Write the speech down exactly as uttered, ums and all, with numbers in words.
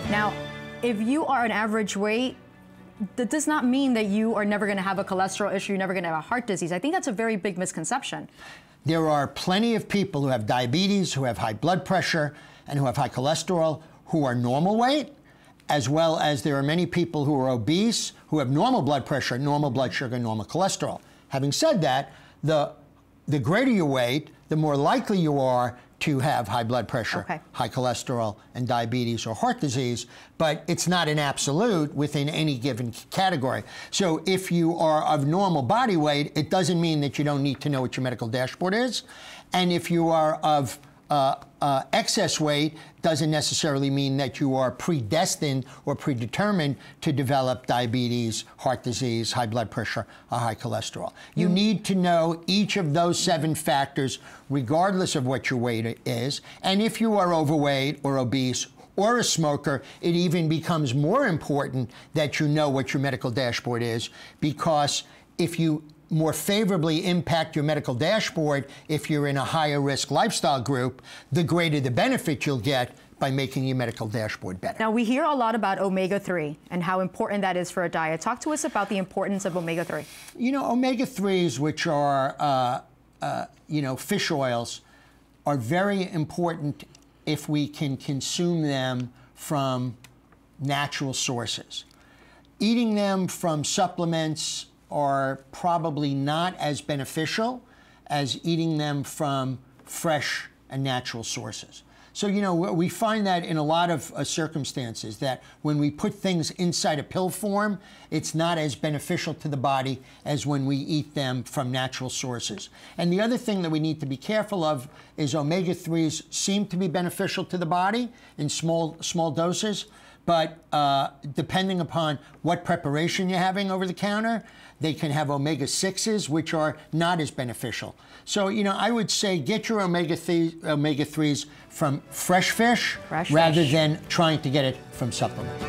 Now, if you are an average weight, that does not mean that you are never going to have a cholesterol issue, you're never going to have a heart disease. I think that's a very big misconception. There are plenty of people who have diabetes, who have high blood pressure, and who have high cholesterol, who are normal weight, as well as there are many people who are obese, who have normal blood pressure, normal blood sugar, normal cholesterol. Having said that, the, the greater your weight, the more likely you are to have high blood pressure, okay. high cholesterol, and diabetes or heart disease, but it's not an absolute within any given category. So if you are of normal body weight, it doesn't mean that you don't need to know what your medical dashboard is. And if you are of uh, uh, excess weight, doesn't necessarily mean that you are predestined or predetermined to develop diabetes, heart disease, high blood pressure, or high cholesterol. You mm. need to know each of those seven factors regardless of what your weight is. And if you are overweight or obese or a smoker, it even becomes more important that you know what your medical dashboard is, because if you more favorably impact your medical dashboard if you're in a higher risk lifestyle group, the greater the benefit you'll get by making your medical dashboard better. Now, we hear a lot about omega three and how important that is for a diet. Talk to us about the importance of omega three. You know, omega threes, which are, uh, uh, you know, fish oils, are very important if we can consume them from natural sources. Eating them from supplements are probably not as beneficial as eating them from fresh and natural sources. So, you know, we find that in a lot of uh, circumstances, that when we put things inside a pill form, it's not as beneficial to the body as when we eat them from natural sources. And the other thing that we need to be careful of is omega threes seem to be beneficial to the body in small, small doses, but uh, depending upon what preparation you're having over the counter, they can have omega sixes, which are not as beneficial. So, you know, I would say get your omega threes from fresh fish fresh rather fish. than trying to get it from supplements.